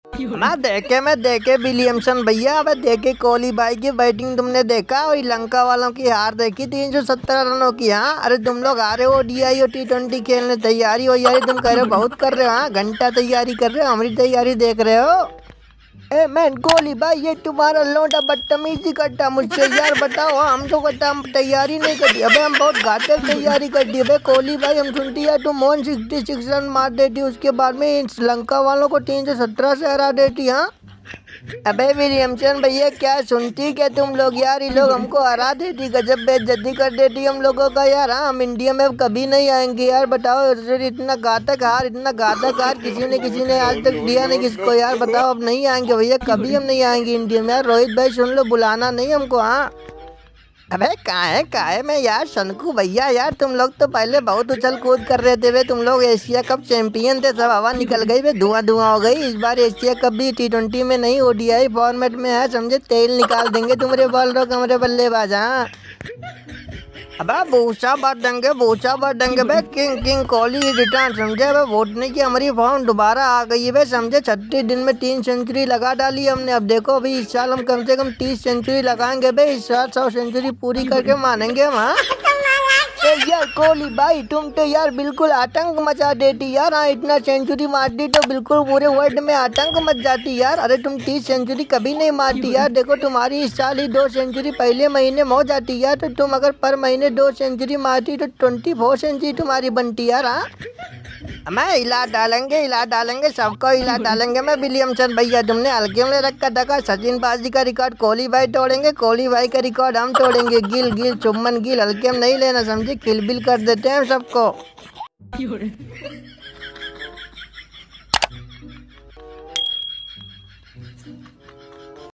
मैं देखे विलियमसन भैया, अबे देखे कोहली भाई की बैटिंग तुमने देखा, और श्रीलंका वालों की हार देखी 317 रनों की। हाँ अरे तुम लोग आ रहे हो ओडीआई और टी20 खेलने, तैयारी हो यारी तुम कह रहे हो बहुत कर रहे हो। हाँ घंटा तैयारी कर रहे हो, हमारी तैयारी देख रहे हो। ए मैन कोहली भाई, ये तुम्हारा लौंडा बदतमीजी करता मुझसे यार। बताओ हम तो करता, हम तैयारी नहीं करती। अबे हम बहुत घातक तैयारी करती है अबे कोहली भाई। हम सुनती है तुम 166 रन मार देती, उसके बाद में श्रीलंका वालों को 317 से हरा देती। हाँ अबे विलियमसन भैया क्या सुनती क्या तुम लोग यार, ये लोग हमको हरा देती, गजब बेइज्जती कर देती हम लोगों का यार। हाँ हम इंडिया में अब कभी नहीं आएंगे यार। बताओ इतना घातक हार, इतना घातक हार किसी ने आज तक दिया नहीं किसको यार। बताओ अब नहीं आएंगे भैया, कभी हम नहीं आएंगे इंडिया में यार। रोहित भाई सुन लो, बुलाना नहीं हमको। हाँ अबे काहे में यार शंकु भैया यार, तुम लोग तो पहले बहुत उछल कूद कर रहे थे वे, तुम लोग एशिया कप चैंपियन थे, सब हवा निकल गई वे, धुआं धुआं हो गई। इस बार एशिया कप भी टी20 में नहीं ओडीआई फॉर्मेट में है, समझे। तेल निकाल देंगे तुम्हारे बॉलरों का, हमारे बल्लेबाज। हाँ अबे भूसा भर देंगे बे। किंग किंग कोहली रिटर्न, समझे। बे वोटने की हमारी फॉर्म दोबारा आ गई है बे, समझे। 36 दिन में 3 सेंचुरी लगा डाली हमने। अब देखो अभी इस साल हम कम से कम 30 सेंचुरी लगाएंगे बे। इस साल 100 सेंचुरी पूरी करके मानेंगे हम। हाँ यार कोहली भाई तुम तो यार बिल्कुल आतंक मचा देती यार। हाँ इतना सेंचुरी मारती तो बिल्कुल पूरे वर्ल्ड में आतंक मच जाती यार। अरे तुम 30 सेंचुरी कभी नहीं मारती यार। देखो तुम्हारी इस साल ही 2 सेंचुरी पहले महीने में हो जाती यार। तो तुम अगर पर महीने 2 सेंचुरी मारती तो 24 सेंचुरी तुम्हारी बनती यार। हाँ मैं हिला डालेंगे सबको हिला डालेंगे। मैं विलियमसन भैया, तुमने हल्के में रखा था। सचिन बाजी का रिकॉर्ड कोहली भाई तोड़ेंगे, कोहली भाई का रिकॉर्ड हम तोड़ेंगे। गिल चुम्बन गिल हल्के में नहीं लेना, समझे। किलबिल कर देते हैं हम सबको।